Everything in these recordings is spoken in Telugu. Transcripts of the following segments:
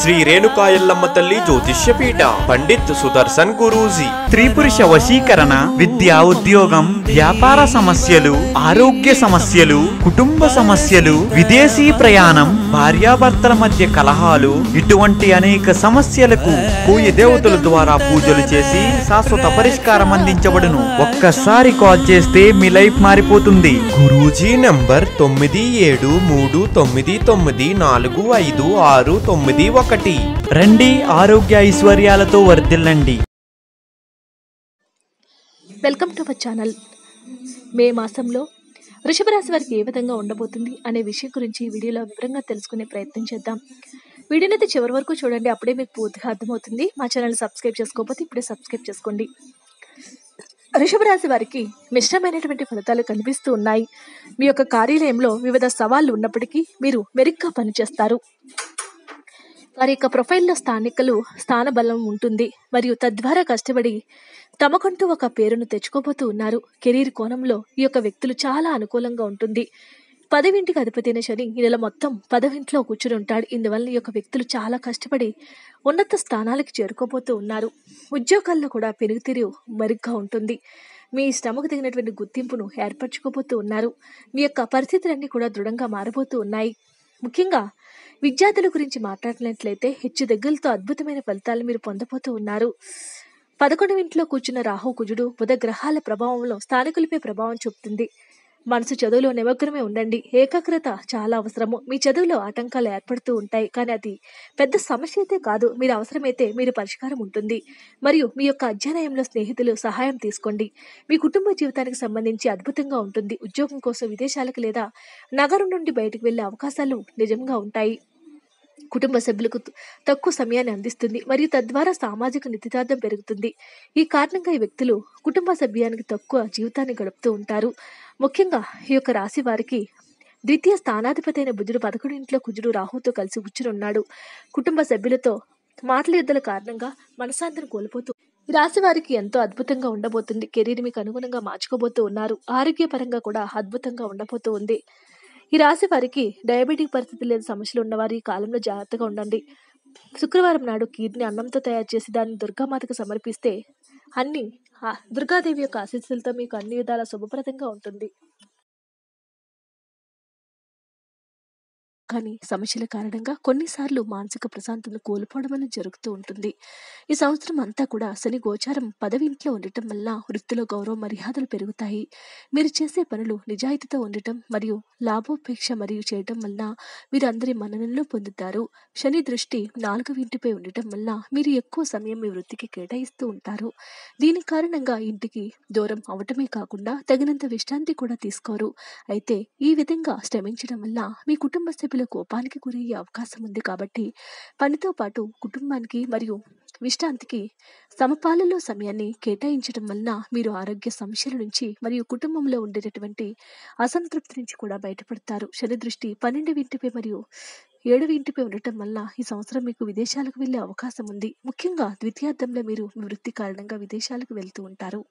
శ్రీ రేణుకా ఎల్లమ్మ తల్లి జ్యోతిష్యపీఠ పండిత్ సుదర్శన్ గురూజీ. స్త్రీ పురుష వశీకరణ, విద్యా ఉద్యోగం, వ్యాపార సమస్యలు, ఆరోగ్య సమస్యలు, కుటుంబ సమస్యలు, విదేశీ ప్రయాణం, భార్యాభర్తల మధ్య కలహాలు, ఇటువంటి అనేక సమస్యలకు పూయ దేవతల ద్వారా పూజలు చేసి శాశ్వత పరిష్కారం అందించబడును. ఒక్కసారి కాల్ చేస్తే మీ లైఫ్ మారిపోతుంది. గురూజీ నంబర్ 9739945691. రండి, ఆరోగ్య ఐశ్వర్యాలతో వర్ధిల్లండి. Welcome to our channel. May మాసంలో వృషభ రాశి వారికి ఏ విధంగా ఉండబోతుంది అనే విషయం గురించి ఈ వీడియోలో వివరంగా తెలుసుకునే ప్రయత్నం చేద్దాం. వీడియోని అయితే చివరి వరకు చూడండి, అప్పుడే మీకు పూర్తిగా అర్థమవుతుంది. మా ఛానల్ సబ్స్క్రైబ్ చేసుకోకపోతే ఇప్పుడే సబ్స్క్రైబ్ చేసుకోండి. వృషభ రాశి వారికి మిశ్రమైనటువంటి ఫలితాలు కనిపిస్తూ ఉన్నాయి. మీ యొక్క కార్యాలయంలో వివిధ సవాళ్లు ఉన్నప్పటికీ మీరు మెరుగ్గా పనిచేస్తారు. వారి యొక్క ప్రొఫైల్లో స్థానబలం ఉంటుంది మరియు తద్వారా కష్టపడి తమకంటూ ఒక పేరును తెచ్చుకోబోతూ ఉన్నారు. కెరీర్ కోణంలో ఈ యొక్క వ్యక్తులు చాలా అనుకూలంగా ఉంటుంది. 10వ ఇంటికి అధిపతి అయిన శని ఈ నెల మొత్తం 10వ ఇంట్లో కూర్చుని ఉంటాడు. ఇందువల్ల ఈ యొక్క వ్యక్తులు చాలా కష్టపడి ఉన్నత స్థానాలకు చేరుకోబోతూ ఉన్నారు. ఉద్యోగాల్లో కూడా పెనుగుతీరు మెరుగ్గా ఉంటుంది. మీ శ్రమకు తగినటువంటి గుర్తింపును ఏర్పరచుకోబోతూ ఉన్నారు. మీ యొక్క పరిస్థితులన్నీ కూడా దృఢంగా మారబోతూ ఉన్నాయి. ముఖ్యంగా విద్యార్థుల గురించి మాట్లాడినట్లయితే హెచ్చు దగ్గరతో అద్భుతమైన ఫలితాలు మీరు పొందబోతూ ఉన్నారు. 11వ ఇంట్లో కూర్చున్న రాహు కుజుడు బుధ గ్రహాల ప్రభావంలో స్థానికులపై ప్రభావం చూపుతుంది. మనసు చదువులో నిమగ్నమే ఉండండి. ఏకాగ్రత చాలా అవసరము. మీ చదువులో ఆటంకాలు ఏర్పడుతూ ఉంటాయి, కానీ అది పెద్ద సమస్య అయితే కాదు. మీరు అవసరమైతే మీరు పరిష్కారం ఉంటుంది. మరియు మీ యొక్క అధ్యయనంలో స్నేహితులు సహాయం తీసుకోండి. మీ కుటుంబ జీవితానికి సంబంధించి అద్భుతంగా ఉంటుంది. ఉద్యోగం కోసం విదేశాలకు లేదా నగరం నుండి బయటకు వెళ్లే అవకాశాలు నిజంగా ఉంటాయి. కుటుంబ సభ్యులకు తక్కువ సమయాన్ని అందిస్తుంది మరియు తద్వారా సామాజిక నితితార్థం పెరుగుతుంది. ఈ కారణంగా ఈ వ్యక్తులు కుటుంబ సభ్యానికి తక్కువ జీవితాన్ని గడుపుతూ ఉంటారు. ముఖ్యంగా ఈ యొక్క రాశి వారికి ద్వితీయ స్థానాధిపతి అయిన బుధుడు 11వ ఇంట్లో కుజుడు రాహుతో కలిసి కూర్చునున్నాడు. కుటుంబ సభ్యులతో మాటల యుద్ధాల కారణంగా మనశాంతిని కోల్పోతూ ఈ రాశి వారికి ఎంతో అద్భుతంగా ఉండబోతుంది. కెరీర్ మీకు అనుగుణంగా మార్చుకోబోతూ ఉన్నారు. ఆరోగ్యపరంగా కూడా అద్భుతంగా ఉండబోతూ ఉంది. ఈ రాశి వారికి డయాబెటిక్ పరిస్థితి లేదా సమస్యలు ఉన్నవారు ఈ కాలంలో జాగ్రత్తగా ఉండండి. శుక్రవారం నాడు కీర్ని అన్నంతో తయారు చేసి దాన్ని దుర్గామాతకు సమర్పిస్తే దుర్గాదేవి యొక్క ఆశీస్సులతో మీకు అన్ని విధాల శుభప్రదంగా ఉంటుంది. కానీ సమస్యల కారణంగా కొన్నిసార్లు మానసిక ప్రశాంతతను కోల్పోవడం అనేది జరుగుతూ ఉంటుంది. ఈ సంవత్సరం అంతా కూడా శని గోచారం 10వ ఇంట్లో ఉండటం వల్ల వృత్తిలో గౌరవ మర్యాదలు పెరుగుతాయి. మీరు చేసే పనులు నిజాయితీతో ఉండటం మరియు లాభోపేక్ష మరియు చేయటం వల్ల మీరు అందరి మన్ననలు పొందుతారు. శని దృష్టి 4వ ఇంటిపై ఉండటం వల్ల మీరు ఎక్కువ సమయం మీ వృత్తికి కేటాయిస్తూ ఉంటారు. దీని కారణంగా ఇంటికి దూరం అవటమే కాకుండా తగినంత విశ్రాంతి కూడా తీసుకోరు. అయితే ఈ విధంగా శ్రమించడం వల్ల మీ కుటుంబ సభ్యుల కోపానికి గురయ్యే అవకాశం ఉంది. కాబట్టి పనితో పాటు కుటుంబానికి మరియు విశ్రాంతికి సమపాలలో సమయాన్ని కేటాయించడం వలన మీరు ఆరోగ్య సమస్యల నుంచి మరియు కుటుంబంలో ఉండేటటువంటి అసంతృప్తి నుంచి కూడా బయటపడతారు. శని దృష్టి 12వ ఇంటిపై మరియు 7వ ఇంటిపై ఉండటం వల్ల ఈ సంవత్సరం మీకు విదేశాలకు వెళ్లే అవకాశం ఉంది. ముఖ్యంగా ద్వితీయార్థంలో మీరు మీ వృత్తి కారణంగా విదేశాలకు వెళ్తూ ఉంటారు.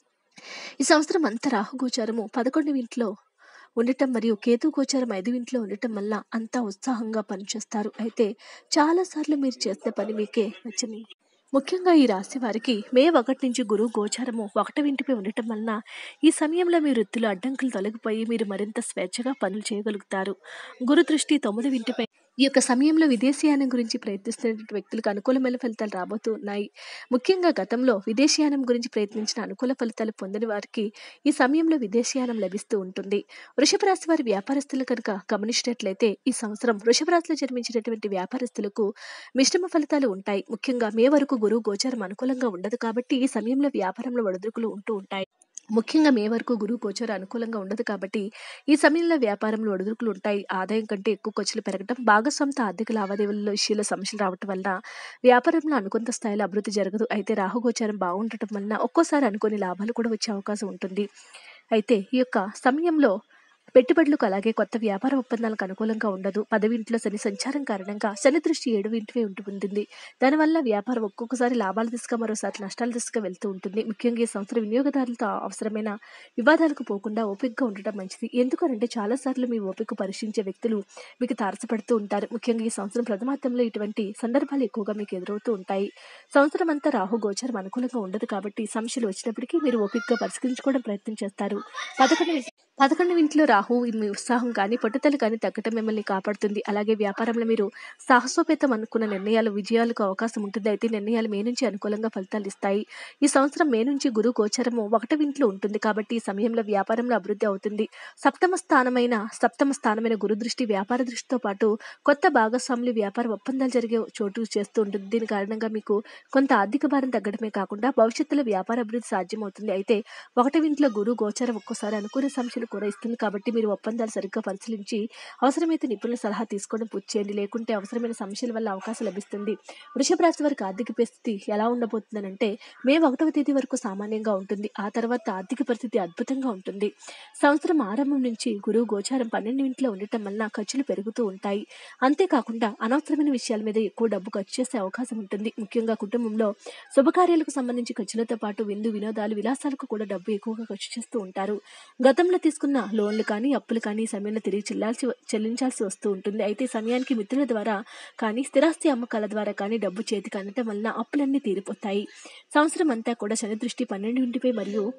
ఈ సంవత్సరం అంతా రాహుగోచారము 11వ ఇంట్లో ఉండటం మరియు కేతు గోచారం 5వ ఇంట్లో ఉండటం వల్ల అంతా ఉత్సాహంగా పనిచేస్తారు. అయితే చాలాసార్లు మీరు చేసే పని మీకే నచ్చని ముఖ్యంగా ఈ రాశి వారికి మే 1 నుంచి గురువు గోచారము 1వ ఇంటిపై ఉండటం వలన ఈ సమయంలో మీ వృత్తిలో అడ్డంకులు తొలగిపోయి మీరు మరింత స్వేచ్ఛగా పనులు చేయగలుగుతారు. గురు దృష్టి 9వ ఇంటిపై ఈ యొక్క సమయంలో విదేశీయానం గురించి ప్రయత్నిస్తున్న వ్యక్తులకు అనుకూలమైన ఫలితాలు రాబోతూ ఉన్నాయి. ముఖ్యంగా గతంలో విదేశీయానం గురించి ప్రయత్నించిన అనుకూల ఫలితాలు పొందని వారికి ఈ సమయంలో విదేశీయానం లభిస్తూ ఉంటుంది. వృషభ రాశి వారి వ్యాపారస్తులు కనుక గమనించినట్లయితే ఈ సంవత్సరం వృషభ రాశిలో జన్మించినటువంటి వ్యాపారస్తులకు మిశ్రమ ఫలితాలు ఉంటాయి. ముఖ్యంగా మే వరకు గురువు గోచారం అనుకూలంగా ఉండదు కాబట్టి ఈ సమయంలో వ్యాపారంలో ఒడిదుడుకులు ఉంటూ ఉంటాయి. ముఖ్యంగా మే వరకు గురువు గోచారం అనుకూలంగా ఉండదు కాబట్టి ఈ సమయంలో వ్యాపారంలో ఒడిదుడుకులు ఉంటాయి. ఆదాయం కంటే ఎక్కువ ఖర్చులు పెరగడం, భాగస్వామితో ఆర్థిక లావాదేవీల విషయంలో సమస్యలు రావటం వల్ల వ్యాపారంలో అనుకున్న స్థాయిలో అభివృద్ధి జరగదు. అయితే రాహుగోచారం బాగుండటం వలన ఒక్కోసారి అనుకోని లాభాలు కూడా వచ్చే అవకాశం ఉంటుంది. అయితే ఈ యొక్క సమయంలో పెట్టుబడులకు అలాగే కొత్త వ్యాపార ఒప్పందాలకు అనుకూలంగా ఉండదు. 10వ ఇంట్లో శని సంచారం కారణంగా శని దృష్టి 7వ ఇంటిపై ఉంటుంది. దానివల్ల వ్యాపారం ఒక్కొక్కసారి లాభాల దిశగా మరోసారి నష్టాల దిశగా వెళ్తూ ఉంటుంది. ముఖ్యంగా ఈ సంవత్సరం వినియోగదారులతో అవసరమైన వివాదాలకు పోకుండా ఓపికగా ఉండటం మంచిది. ఎందుకనంటే చాలాసార్లు మీ ఓపిక పరీక్షించే వ్యక్తులు మీకు తారసపడుతూ ఉంటారు. ముఖ్యంగా ఈ సంవత్సరం ప్రథమార్థంలో ఇటువంటి సందర్భాలు ఎక్కువగా మీకు ఎదురవుతూ ఉంటాయి. సంవత్సరం అంతా రాహు గోచారం అనుకూలంగా ఉండదు కాబట్టి సమస్యలు వచ్చినప్పటికీ మీరు ఓపికగా పరిష్కరించుకోవడం ప్రయత్నం చేస్తారు. 11వ ఇంట్లో రాహు మీ ఉత్సాహం కానీ పట్టుదల కానీ తగ్గటం మిమ్మల్ని కాపాడుతుంది. అలాగే వ్యాపారంలో మీరు సాహసోపేతం అనుకున్న నిర్ణయాలు విజయాలకు అవకాశం ఉంటుంది. అయితే నిర్ణయాలు మే నుంచి అనుకూలంగా ఫలితాలు ఇస్తాయి. ఈ సంవత్సరం మే నుంచి గురు గోచరము 1వ ఇంట్లో ఉంటుంది కాబట్టి ఈ సమయంలో వ్యాపారంలో అభివృద్ధి అవుతుంది. సప్తమ స్థానమైన గురు దృష్టి వ్యాపార దృష్టితో పాటు కొత్త భాగస్వాములు వ్యాపార ఒప్పందాలు జరిగే చోటు చేస్తూ ఉంటుంది. దీని కారణంగా మీకు కొంత ఆర్థిక భారం తగ్గడమే కాకుండా భవిష్యత్తులో వ్యాపార అభివృద్ధి సాధ్యమవుతుంది. అయితే 1వ ఇంట్లో గురు గోచరం ఒక్కోసారి అనుకునే సమస్యలు కూడా ఇస్తుంది కాబట్టి మీరు ఒప్పందాలు సరిగ్గా పరిశీలించి అవసరమైతే నిపుణుల సలహా తీసుకోవడం పూర్తి చేయండి. లేకుంటే అవసరమైన సమస్యల వల్ల అవకాశం లభిస్తుంది. వృషభ రాశి వారికి ఆర్థిక పరిస్థితి ఎలా ఉండబోతుందనంటే మే 1వ తేదీ వరకు సామాన్యంగా ఉంటుంది. ఆ తర్వాత ఆర్థిక పరిస్థితి అద్భుతంగా ఉంటుంది. సంవత్సరం ఆరంభం నుంచి గురువు గోచారం 12వ ఇంట్లో ఉండటం వలన ఖర్చులు పెరుగుతూ ఉంటాయి. అంతేకాకుండా అనవసరమైన విషయాల మీద ఎక్కువ డబ్బు ఖర్చు చేసే అవకాశం ఉంటుంది. ముఖ్యంగా కుటుంబంలో శుభకార్యాలకు సంబంధించి ఖర్చులతో పాటు విందు వినోదాలు విలాసాలకు కూడా డబ్బు ఎక్కువగా ఖర్చు చేస్తూ ఉంటారు. గతంలో తీసుకున్న లోన్లు కానీ అప్పులు కానీ ఈ సమయంలో తిరిగి చెల్లించాల్సి వస్తూ ఉంటుంది. అయితే సమయానికి మిత్రుల ద్వారా కానీ స్థిరాస్తి అమ్మకాల ద్వారా కానీ డబ్బు చేతికి అందటం వలన అప్పులన్నీ తీరిపోతాయి. సంవత్సరం అంతా కూడా శని దృష్టి 12వ ఇంటిపై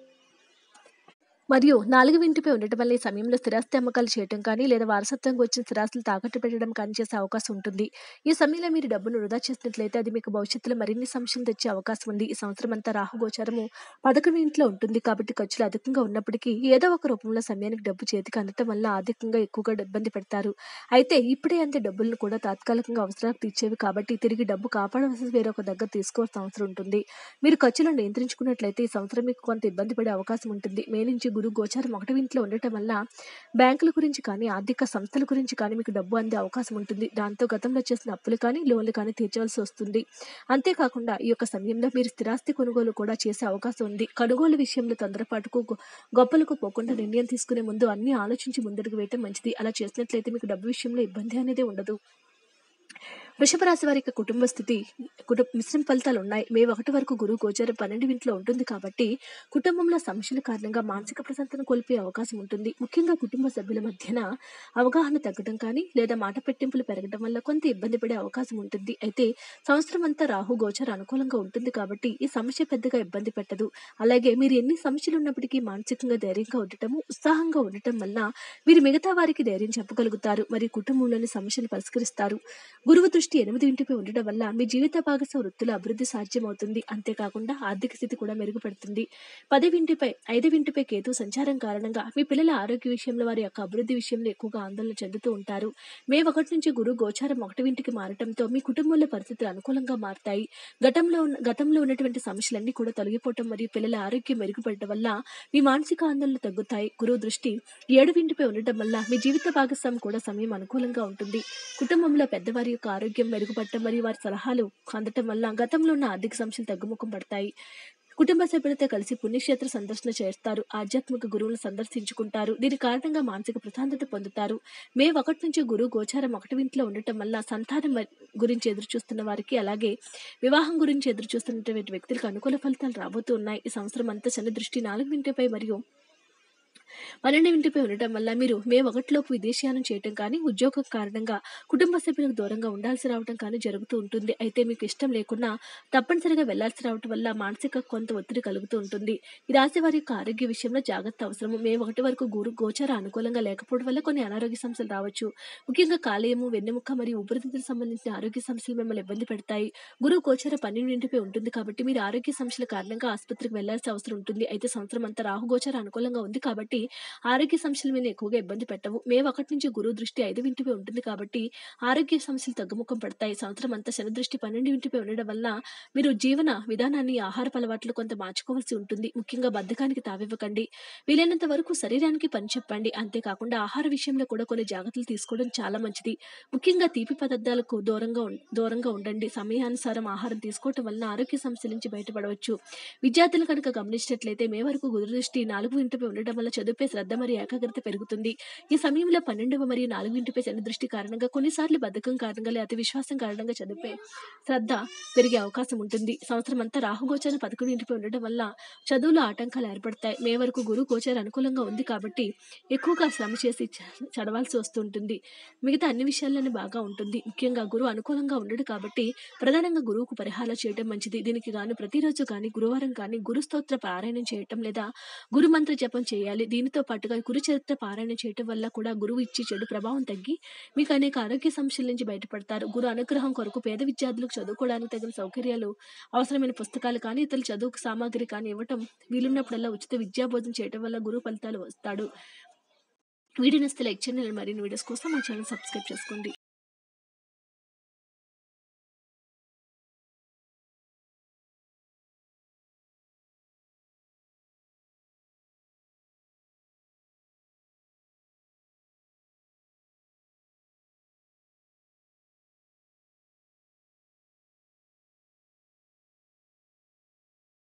మరియు 4వ ఇంటిపై ఉండటం వల్ల ఈ సమయంలో స్థిరాస్తి అమ్మకాలు చేయడం కానీ లేదా వారసత్వంగా వచ్చిన స్థిరాస్తులు తాకట్టు పెట్టడం కానీ చేసే అవకాశం ఉంటుంది. ఈ సమయంలో మీరు డబ్బును వృధా చేసినట్లయితే అది మీకు భవిష్యత్తులో మరిన్ని సమస్యలు తెచ్చే అవకాశం ఉంది. ఈ సంవత్సరం అంతా రాహు గోచారము 11వ ఇంట్లో ఉంటుంది కాబట్టి ఖర్చులు అధికంగా ఉన్నప్పటికీ ఏదో ఒక రూపంలో సమయానికి డబ్బు చేతికి అందటం వల్ల ఆర్థికంగా ఎక్కువగా ఇబ్బంది పెడతారు. అయితే ఇప్పుడే అంతే డబ్బులను కూడా తాత్కాలికంగా అవసరాలకు తీర్చేవి కాబట్టి తిరిగి డబ్బు కాపాడవలసి వేరొక దగ్గర తీసుకోవాల్సిన అవసరం ఉంటుంది. మీరు ఖర్చులను నియంత్రించుకున్నట్లయితే ఈ సంవత్సరం మీకు కొంత ఇబ్బంది పడే అవకాశం ఉంటుంది. మే నుంచి గురు గోచారం 1వ ఇంట్లో ఉండటం వల్ల బ్యాంకుల గురించి కానీ ఆర్థిక సంస్థల గురించి కానీ మీకు డబ్బు అందే అవకాశం ఉంటుంది. దాంతో గతంలో చేసిన అప్పులు కానీ లోన్లు కానీ తీర్చవలసి వస్తుంది. అంతేకాకుండా ఈ యొక్క సమయంలో మీరు స్థిరాస్తి కొనుగోలు కూడా చేసే అవకాశం ఉంది. కొనుగోలు విషయంలో తొందరపాటుకు గొప్పలకు పోకుండా నిర్ణయం తీసుకునే ముందు అన్ని ఆలోచించి ముందడుగు వేయటం మంచిది. అలా చేసినట్లయితే మీకు డబ్బు విషయంలో ఇబ్బంది అనేది ఉండదు. వృషభ రాశి వారికి కుటుంబ స్థితి మిశ్రమ ఫలితాలు ఉన్నాయి. మే 1 వరకు గురువు గోచారం 12వ ఇంట్లో ఉంటుంది కాబట్టి కుటుంబంలో సమస్యల కారణంగా మానసిక ప్రశాంతతను కోల్పోయే అవకాశం ఉంటుంది. ముఖ్యంగా కుటుంబ సభ్యుల మధ్యన అవగాహన తగ్గడం కానీ లేదా మాట పెట్టింపులు పెరగడం వల్ల కొంత ఇబ్బంది పడే అవకాశం ఉంటుంది. అయితే సంవత్సరం అంతా రాహు గోచారం అనుకూలంగా ఉంటుంది కాబట్టి ఈ సమస్య పెద్దగా ఇబ్బంది పెట్టదు. అలాగే మీరు ఎన్ని సమస్యలు ఉన్నప్పటికీ మానసికంగా ధైర్యంగా ఉండటము ఉత్సాహంగా ఉండటం వల్ల మీరు మిగతా వారికి ధైర్యం చెప్పగలుగుతారు మరియు కుటుంబంలోని సమస్యలు పరిష్కరిస్తారు. గురువు దృష్టి 8వ ఇంటిపై ఉండటం వల్ల మీ జీవిత భాగస్వామి వృత్తిలో అభివృద్ధి సాధ్యమవుతుంది. అంతేకాకుండా ఆర్థిక స్థితి కూడా మెరుగుపడుతుంది. 5వ ఇంటిపై కేతు సంచారం కారణంగా మీ పిల్లల ఆరోగ్య విషయంలో వారి యొక్క అభివృద్ధి విషయంలో ఎక్కువగా ఆందోళన చెందుతూ ఉంటారు. మే 1 నుంచి గురువు గోచారం 1వ ఇంటికి మారటంతో మీ కుటుంబంలో పరిస్థితులు అనుకూలంగా మారుతాయి. గతంలో ఉన్నటువంటి సమస్యలన్నీ కూడా తొలగిపోవటం మరియు పిల్లల ఆరోగ్యం మెరుగుపడటం వల్ల మీ మానసిక ఆందోళనలు తగ్గుతాయి. గురువు దృష్టి 7వ ఇంటిపై ఉండటం వల్ల మీ జీవిత భాగస్వామి కూడా సమయం అనుకూలంగా ఉంటుంది. కుటుంబంలో పెద్దవారి యొక్క ఆరోగ్యం మెరుగుపడటం మరియు వారి సలహాలు అందటం వల్ల గతంలో ఉన్న ఆర్థిక సమస్యలు తగ్గుముఖం పడతాయి. కుటుంబ సభ్యులతో కలిసి పుణ్యక్షేత్ర సందర్శన చేస్తారు. ఆధ్యాత్మిక గురువులను సందర్శించుకుంటారు. దీని కారణంగా మానసిక ప్రశాంతత పొందుతారు. మే 1 నుంచి గురువు గోచారం 1వ ఇంట్లో ఉండటం వల్ల సంతానం గురించి ఎదురు చూస్తున్న వారికి అలాగే వివాహం గురించి ఎదురు చూస్తున్నటువంటి వ్యక్తులకు అనుకూల ఫలితాలు రాబోతూ ఉన్నాయి. ఈ సంవత్సరం అంతా శని దృష్టి 4వ ఇంటిపై మరియు 12వ ఇంటిపై ఉండటం వల్ల మీరు మే 1లోపు విదేశయానం చేయటం కానీ ఉద్యోగం కారణంగా కుటుంబ సభ్యులకు దూరంగా ఉండాల్సి రావడం కానీ జరుగుతూ ఉంటుంది. అయితే మీకు ఇష్టం లేకున్నా తప్పనిసరిగా వెళ్లాల్సి రావడం వల్ల మానసిక కొంత ఒత్తిడి కలుగుతూ ఉంటుంది. ఈ రాశి వారి యొక్క ఆరోగ్య విషయంలో జాగ్రత్త అవసరము. మే 1 వరకు గురు గోచార అనుకూలంగా లేకపోవడం వల్ల కొన్ని అనారోగ్య సమస్యలు రావచ్చు. ముఖ్యంగా కాలేయము వెన్నెముక మరియు ఊపిరితిత్తులకు సంబంధించిన ఆరోగ్య సమస్యలు మిమ్మల్ని ఇబ్బంది పెడతాయి. గురువు గోచార 12వ ఇంటిపై ఉంటుంది కాబట్టి మీరు ఆరోగ్య సమస్యల కారణంగా ఆసుపత్రికి వెళ్లాల్సిన అవసరం ఉంటుంది. అయితే సంవత్సరం అంతా రాహు గోచార అనుకూలంగా ఉంది కాబట్టి ఆరోగ్య సమస్యల మీద ఎక్కువగా ఇబ్బంది పెట్టవు. మే 1 నుంచి గురువు దృష్టి 5వ ఇంటిపై ఉంటుంది కాబట్టి ఆరోగ్య సమస్యలు తగ్గుముఖం పడతాయి. సంవత్సరం అంతా శని దృష్టి 12వ ఇంటిపై ఉండడం వల్ల మీరు జీవన విధానాన్ని ఆహారపు అలవాట్లు కొంత మార్చుకోవాల్సి ఉంటుంది. ముఖ్యంగా బద్ధకానికి తావివ్వకండి. వీలైనంత వరకు శరీరానికి పని చెప్పండి. అంతేకాకుండా ఆహార విషయంలో కూడా కొన్ని జాగ్రత్తలు తీసుకోవడం చాలా మంచిది. ముఖ్యంగా తీపి పదార్థాలకు దూరంగా ఉండండి. సమయానుసారం ఆహారం తీసుకోవటం వలన ఆరోగ్య సమస్యల నుంచి బయటపడవచ్చు. విద్యార్థులు కనుక గమనించినట్లయితే మే వరకు గురు దృష్టి 4వ ఇంటిపై ఉండడం వల్ల చదువు చదువుపై శ్రద్ధ మరియు ఏకాగ్రత పెరుగుతుంది. ఈ సమయంలో 12వ మరియు 4వ ఇంటిపై శని దృష్టి కారణంగా కొన్నిసార్లు బద్ధకం కారణంగా లేదా అతి విశ్వాసం కారణంగా చదువుపై శ్రద్ధ పెరిగే అవకాశం ఉంటుంది. సంవత్సరం అంతా రాహుగోచారం 11వ ఇంటిపై ఉండడం వల్ల చదువులో ఆటంకాలు ఏర్పడతాయి. మే వరకు గురువు గోచారం అనుకూలంగా ఉంది కాబట్టి ఎక్కువగా శ్రమ చేసి చదవాల్సి వస్తుంటుంది. మిగతా అన్ని విషయాల్లోనే బాగా ఉంటుంది. ముఖ్యంగా గురువు అనుకూలంగా ఉండడు కాబట్టి ప్రధానంగా గురువుకు పరిహారాలు చేయడం మంచిది. దీనికి గాను ప్రతిరోజు కానీ గురువారం కానీ గురు స్తోత్ర పారాయణం చేయటం లేదా గురు మంత్ర జపం చేయాలి. దీనితో పాటుగా గురు చరిత్ర పారాయణం చేయటం వల్ల కూడా గురువు ఇచ్చే చెడు ప్రభావం తగ్గి మీకు అనేక ఆరోగ్య సమస్యల నుంచి బయటపడతారు. గురు అనుగ్రహం కొరకు పేద విద్యార్థులకు చదువుకోవడానికి తగిన సౌకర్యాలు, అవసరమైన పుస్తకాలు కానీ ఇతర చదువు సామాగ్రి కానీ ఇవ్వటం, వీలున్నప్పుడల్లా ఉచిత విద్యాబోధన చేయటం వల్ల గురువు ఫలితాలు వస్తాడు. వీడియో నచ్చితే లైక్ చేయండి. మరిన్ని వీడియోస్ కోసం మా ఛానల్ సబ్స్క్రైబ్ చేసుకోండి.